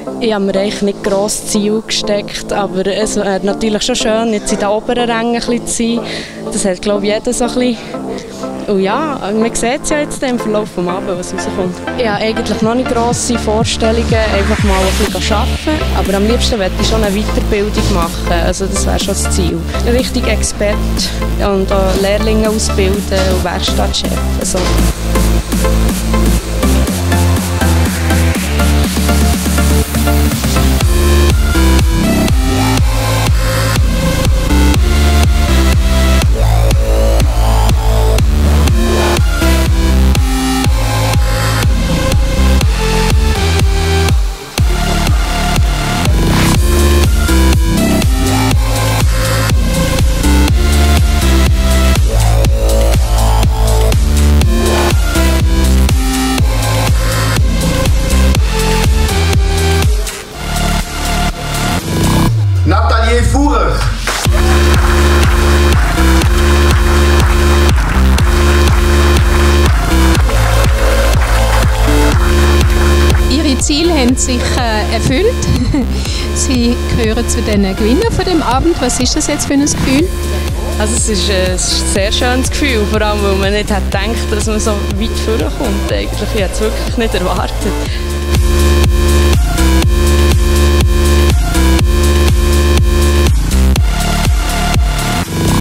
Ich habe mir eigentlich nicht gross Ziel gesteckt, aber es wäre natürlich schon schön, jetzt in den oberen Rängen ein bisschen zu sein. Das hat, glaube ich, jeder so ein bisschen. Und ja, man sieht es ja jetzt im Verlauf des Abends, was rauskommt. Ich habe eigentlich noch nicht grosse Vorstellungen, einfach mal ein bisschen arbeiten. Aber am liebsten möchte ich schon eine Weiterbildung machen, also das wäre schon das Ziel. Richtig Expert und auch Lehrlinge ausbilden und Werkstattchef. Also. Nathalie Fuhrer. Ihre Ziele haben sich erfüllt. Sie gehören zu den Gewinnern von dem Abend. Was ist das jetzt für ein Gefühl? Also es ist ein sehr schönes Gefühl, vor allem weil man nicht gedacht hat, dass man so weit vorkommt. Eigentlich. Ich hätte es wirklich nicht erwartet.